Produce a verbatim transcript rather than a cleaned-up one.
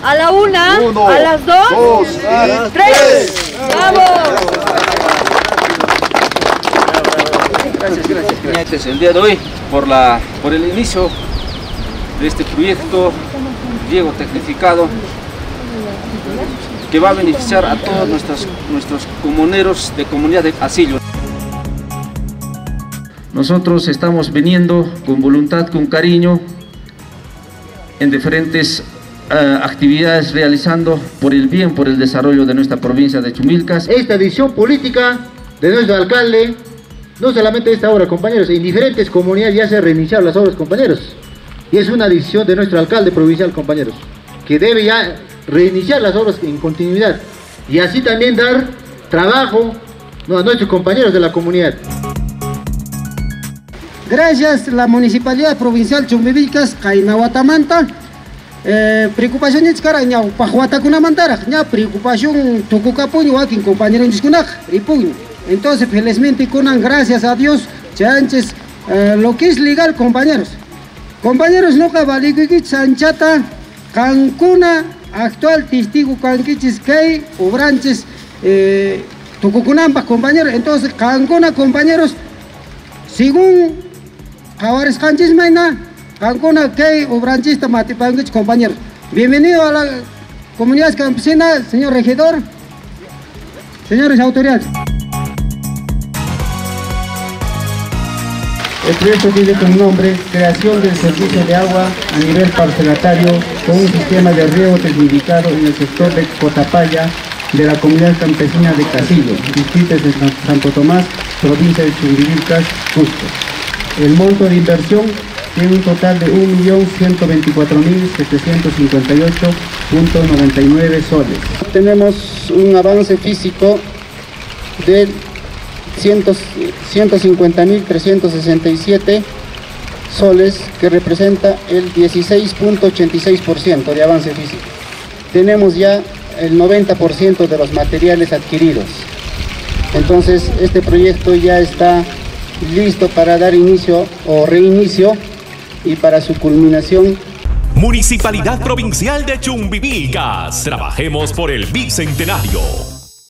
A la una, Uno, a las dos, dos, y tres. tres. ¡Vamos! Gracias, gracias, gracias. El día de hoy por, la, por el inicio de este proyecto riego tecnificado que va a beneficiar a todos nuestros, nuestros comuneros de comunidad de Asillo. Nosotros estamos viniendo con voluntad, con cariño, en diferentes uh, actividades realizando por el bien, por el desarrollo de nuestra provincia de Chumilcas. Esta decisión política de nuestro alcalde, no solamente esta obra, compañeros, en diferentes comunidades ya se reiniciaron las obras, compañeros, y es una decisión de nuestro alcalde provincial, compañeros, que debe ya reiniciar las obras en continuidad y así también dar trabajo no, a nuestros compañeros de la comunidad. Gracias a la Municipalidad Provincial Chumbivilcas, Cainahuatamanta, eh, preocupación es cara, ña, pajuatakunamantara, ña, preocupación tucucapuño, aquí, compañero Niskunak, ripuño. Entonces, felizmente, conan, gracias a Dios, chanches, eh, lo que es legal, compañeros. Compañeros, no cabaliguiquich, sanchata, cancuna, actual testigo, canquichis, kei, obranches, eh, tucucunampa, compañeros. Entonces, cancuna, compañeros, según Jawares Canchis Maina, Cancuna, Kei, Obranchista, Matipangich, compañeros. Bienvenido a la comunidad campesina, señor regidor, señores autoridades. El proyecto tiene como nombre creación del servicio de agua a nivel parcelatario con un sistema de riego tecnificado en el sector de Cotapaya de la comunidad campesina de Casillo, distrito de Santo Tomás, provincia de Chumbivilcas, Cusco. El monto de inversión tiene un total de un millón ciento veinticuatro mil setecientos cincuenta y ocho punto noventa y nueve soles. Tenemos un avance físico de ciento cincuenta mil trescientos sesenta y siete soles, que representa el dieciséis punto ochenta y seis por ciento de avance físico. Tenemos ya el noventa por ciento de los materiales adquiridos. Entonces, este proyecto ya está listo para dar inicio o reinicio y para su culminación. Municipalidad Provincial de Chumbivilcas. Trabajemos por el Bicentenario.